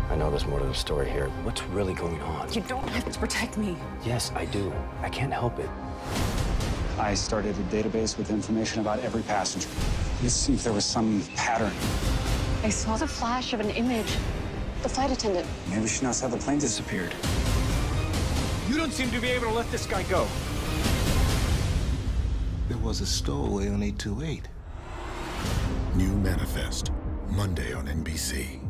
I know there's more to the story here. What's really going on? You don't have to protect me. Yes, I do. I can't help it. I started a database with information about every passenger. Let's see if there was some pattern. I saw the flash of an image. The flight attendant. Maybe she knows how the plane disappeared. You don't seem to be able to let this guy go. There was a stowaway on 828. New Manifest, Monday on NBC.